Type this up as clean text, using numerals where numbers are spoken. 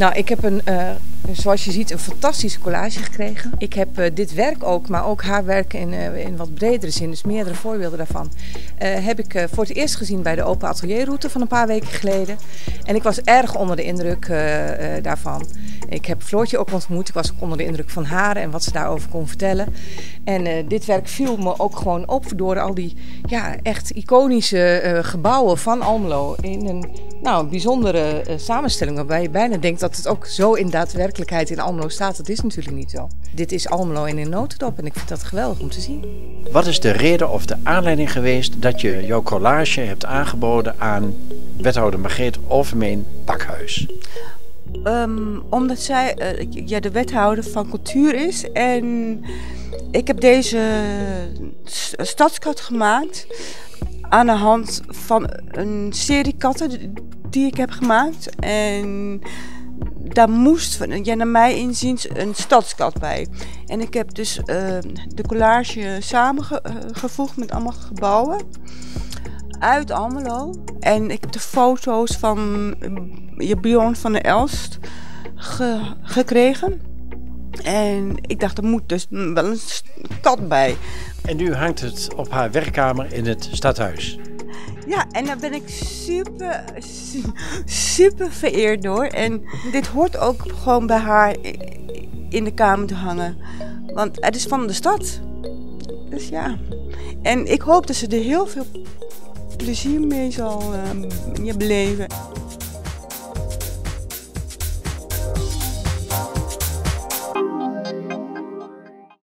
Nou, ik heb zoals je ziet, een fantastische collage gekregen. Ik heb dit werk ook, maar ook haar werk in wat bredere zin, dus meerdere voorbeelden daarvan, heb ik voor het eerst gezien bij de Open Atelierroute van een paar weken geleden. En ik was erg onder de indruk daarvan. Ik heb Floortje ook ontmoet, ik was ook onder de indruk van haar en wat ze daarover kon vertellen. En dit werk viel me ook gewoon op door al die echt iconische gebouwen van Almelo in een bijzondere samenstelling, waarbij je bijna denkt dat het ook zo in daadwerkelijkheid in Almelo staat. Dat is natuurlijk niet zo. Dit is Almelo in een notendop en ik vind dat geweldig om te zien. Wat is de reden of de aanleiding geweest dat je jouw collage hebt aangeboden aan wethouder Margreet Overmeen-Pakhuis? Omdat zij de wethouder van cultuur is en ik heb deze stadskaart gemaakt aan de hand van een serie katten die ik heb gemaakt. En daar moest, naar mij inziens, een stadskat bij. En ik heb dus de collage samengevoegd met allemaal gebouwen uit Almelo. En ik heb de foto's van Bjorn van der Elst gekregen. En ik dacht, er moet dus wel een kat bij. En nu hangt het op haar werkkamer in het stadhuis. Ja, en daar ben ik super vereerd door. En dit hoort ook gewoon bij haar in de kamer te hangen. Want het is van de stad. Dus ja. En ik hoop dat ze er heel veel plezier mee zal beleven.